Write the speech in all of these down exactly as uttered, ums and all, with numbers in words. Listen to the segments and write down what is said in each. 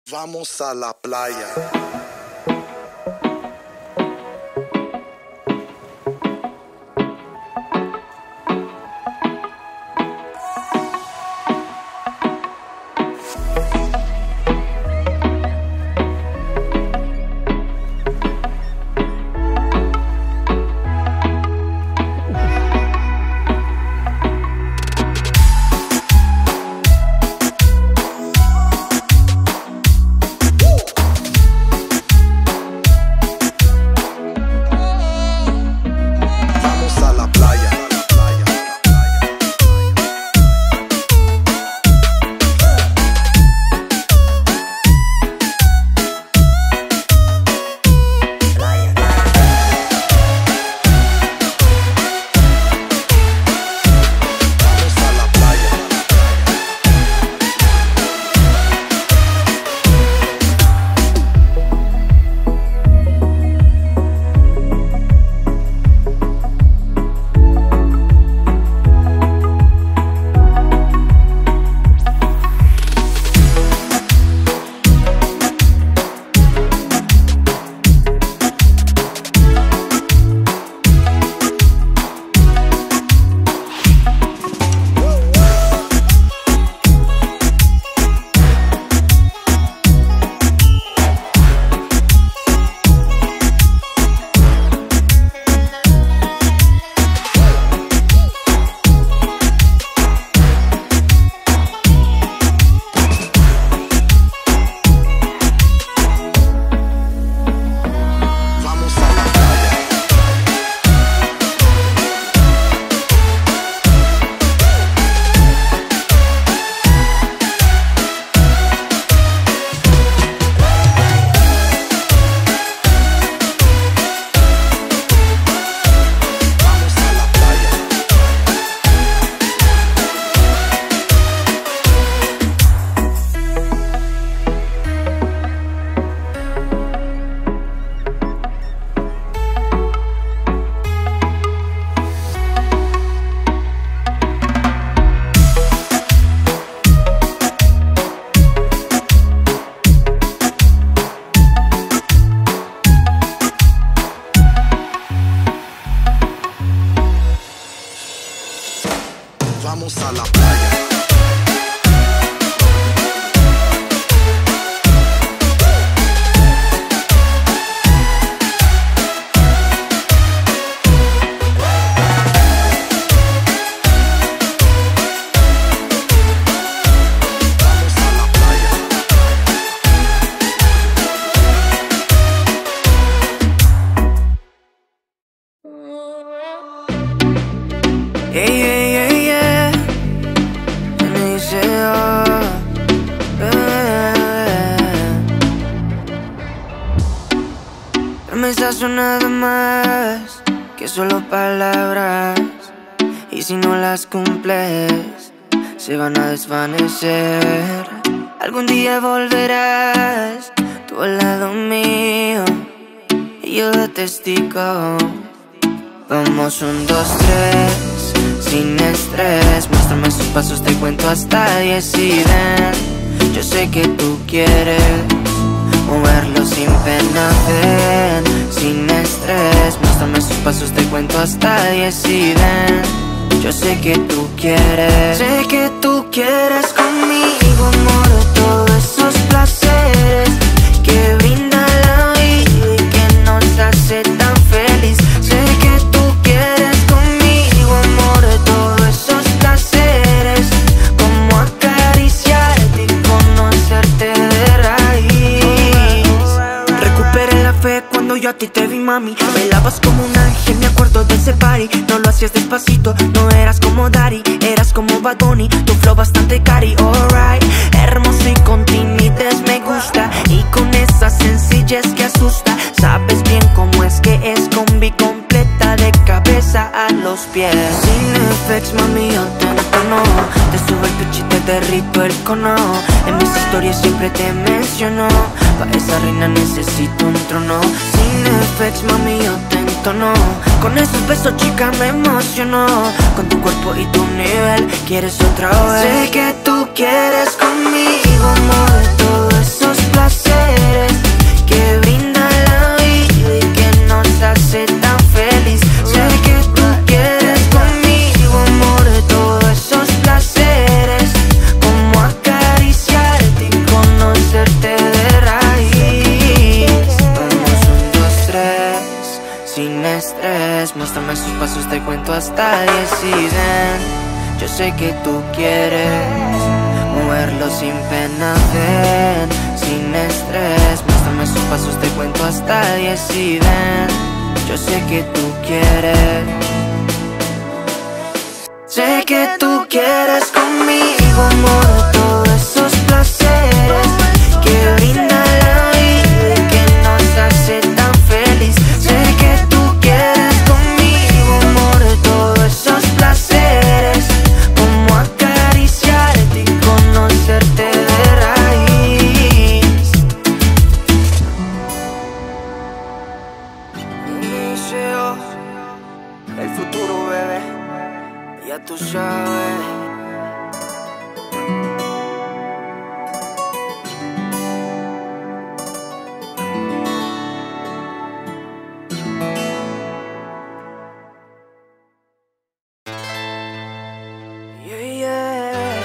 Vamos a la playa. Vamos a la playa. Yeah, yeah, yeah, yeah. And they say, oh, yeah. Promesas son nada más que solo palabras, y si no las cumples, se van a desvanecer. Algún día volverás tú al lado mío, y yo de testigo. Vamos, un, dos, tres, sin estrés. Muéstrame sus pasos, te cuento hasta diez y ven. Yo sé que tú quieres moverlo sin pena, ven. Sin estrés, muéstrame sus pasos, te cuento hasta diez y ven. Yo sé que tú quieres, sé que tú quieres conmigo, amor, de todos esos placeres que brinda la vida y que nos hace tan feliz. Sé que tú quieres conmigo, amor, de todos esos placeres, como acariciarte y conocerte de raíz. Recuperé la fe cuando yo a ti te vi, mami. Bailabas como un ángel, me acuerdo de ese party. No lo hacías despacito, no eras como Daddy, eras como Bad Bunny, tu flow bastante cari, alright. Hermoso y con timidez me gusta, y con esa sencillez que asusta. Sabes bien cómo es que es, combi completa de cabeza a los pies. Sin effects, mami, yo te entono, te subo el pecho y te derrito el cono. En mis historias siempre te menciono, pa' esa reina necesito un trono. Sin effects, mami, yo te entono, con esos besos, chica, me emociono. Con tu cuerpo y tu nivel, quieres otra vez. Sé que tú quieres conmigo, amor, de todos esos placeres hasta diez y ven, yo sé que tú quieres moverlo sin pena, ven, sin estrés. Muéstrame sus pasos, te cuento hasta diez y ven, yo sé que tú quieres. Sé que tú quieres conmigo, amor, todos esos placeres que brinda la vida y que nos hace tan feliz. Sé que tú quieres conmigo, amor, todos esos placeres, como acariciarte y conocerte de raíz. Inicio el futuro, bebé, ya tú sabes. Yeah, yeah.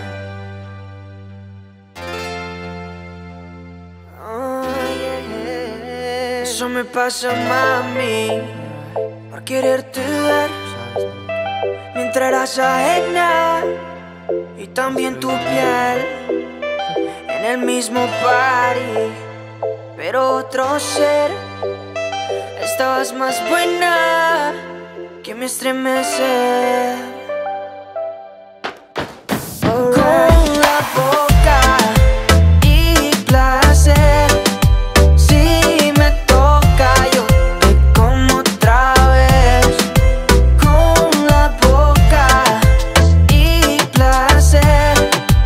Oh, yeah. Eso me pasa, mami, por quererte ver mientras eras ajena, y también tu piel en el mismo party, pero otro ser. Estabas más buena que me estremece. Con la boca y placer, si me toca yo te como otra vez. Con la boca y placer,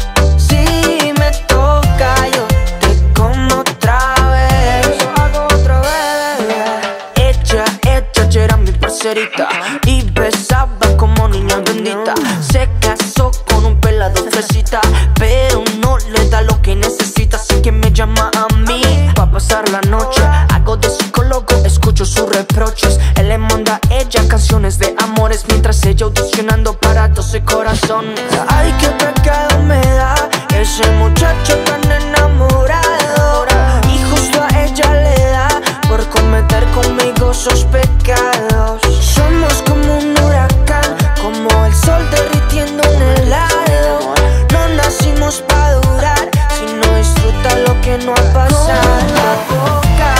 si me toca yo te como otra vez. Lo hago otra vez. Ella, ella era mi parcerita y besaba como niña bendita. Se casó con un pelado fresita, pero no le da lo que necesita, así que me llama a mí pa' pasar la noche. Hago de psicólogo, escucho sus reproches. Él le manda a ella canciones de amores, mientras ella audicionando para doce corazones. Ay, qué pecado me da ese muchacho tan enamorado, y justo a ella le da por cometer conmigo esos pecados. Somos como un huracán, como el sol derritiendo un helado. No nacimos pa' durar, sino disfruta lo que no ha pasado. Con la boca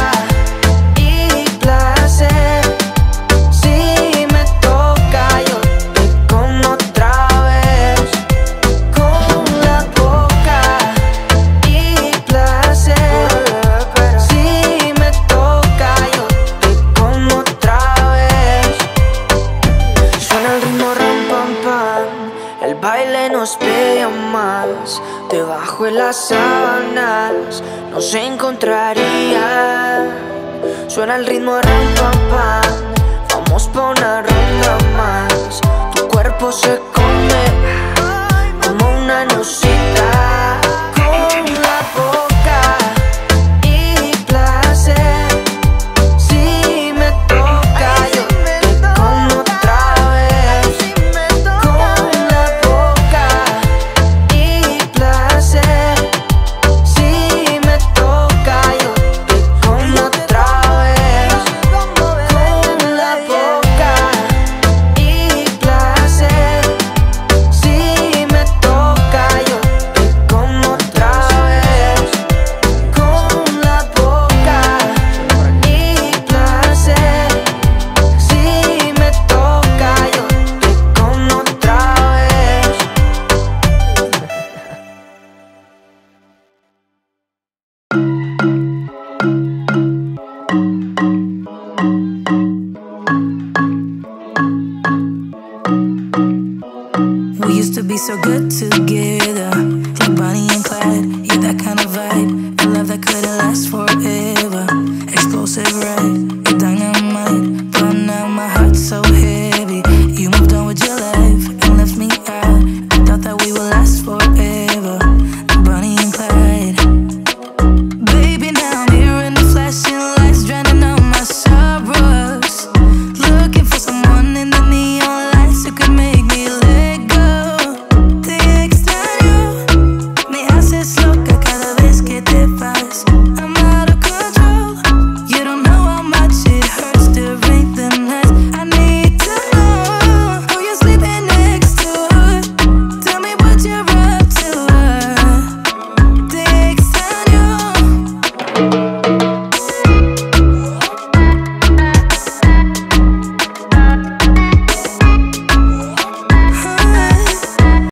y placer, si me toca yo te como otra vez. Con la boca y placer, si me toca yo te como otra vez. Suena el ritmo ram pam pam, el baile nos pide más. Debajo de las sábanas nos encontraría. Suena el ritmo ram pam pam, vamos pa' una ronda más. Tu cuerpo se come como una nucita. Con la boca y placer, si me toca yo te como otra vez. Con la boca y placer, si me toca yo te como otra vez. Con la boca y placer, si me toca yo te como otra vez. Con la boca y placer, si me toca yo te como otra vez. We used to be so good together, like Bonnie and Clyde. Yeah, that kind of vibe, a love that couldn't last for